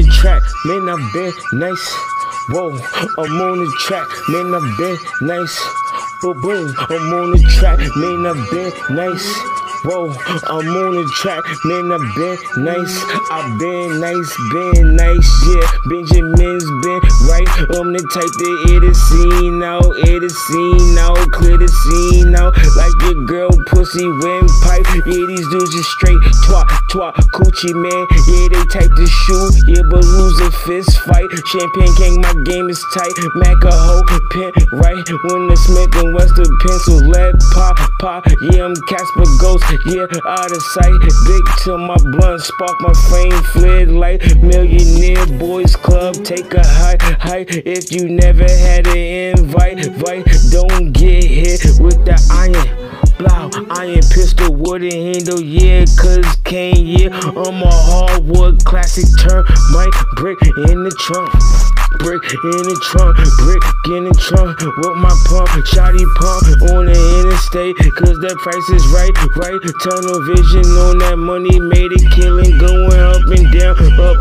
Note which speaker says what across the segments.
Speaker 1: track, man, I've been nice. Whoa, I'm on the track, man, I've been nice. Boom, boom, I'm on the track, man, I've been nice. Whoa, I'm on the track, man, I've been nice. I've been nice, yeah. Benjamin's been right. I'm the type to air the scene out, clear the scene out. Like your girl pussy windpipe. Yeah, these dudes just straight twat, coochie man. Yeah, they type to shoot, yeah, but lose a fist fight. Champagne King, my game is tight. Mac a hoe, pin right. When the Smith and Wesson pencil lead pop. Yeah, I'm Casper Ghost. Yeah, out of sight. Big till my blunt spark, my flame flared light. Millionaire Boys Club, take a high. If you never had an invite, don't get hit with the iron pistol, wooden handle, yeah, cause Kane, yeah. I'm a hardwood classic turn, mic brick in the trunk. Brick in the trunk with my pump, shotty pump on the interstate, cause that price is right. Tunnel vision on that money, made it killing, going up and down,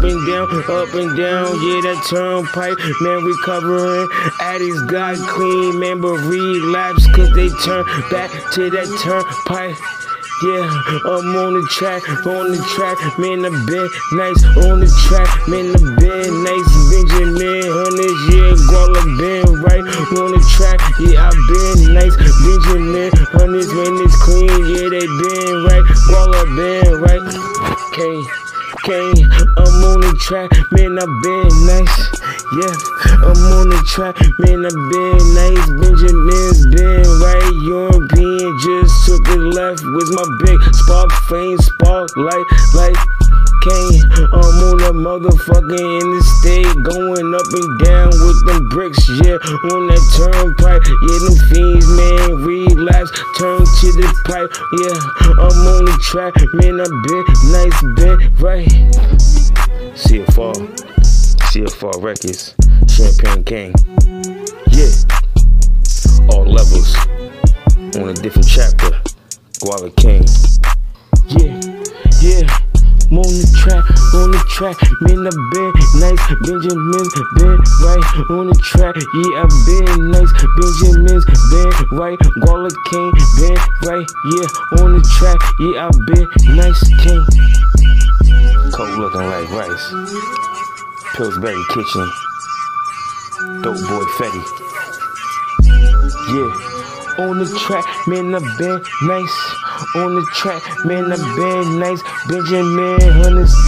Speaker 1: yeah, that turnpike, man, recovering, addicts got clean, man, but relapse, cause they turn back to that turnpike. Yeah, I'm on the track, man, I've been nice, on the track, man, I've been nice, Benjamin Hunters, yeah, Guala been right, on the track, yeah, I've been nice, Benjamin Hunters, man, it's clean, yeah, they been right, Guala been right, Kane, I'm on the track, man, I've been nice, yeah, I'm on the track, man, I've been nice, Benjamin's been right, European just took it left, with my big spark, flame, spark, light, Kane, I'm on the motherfucking interstate, going up and down with them bricks, yeah, on that turnpike, yeah, them fiends, man, relapse, turn to the pipe, yeah, I'm on the track, man, I've been nice, been right. CFR Records, Champagne King, yeah, all levels, on a different chapter, Guala King, yeah, I'm on the track, man, I've been nice, Benjamin's been right, on the track, yeah, I've been nice, Benjamin's been right, Guala King been right, yeah, on the track, yeah, I've been nice, King. Cold looking like rice, Pillsbury Kitchen, Dope Boy Fetty, yeah, on the track, man, I've been nice. On the track, man, I've been nice. Benjamin Hunters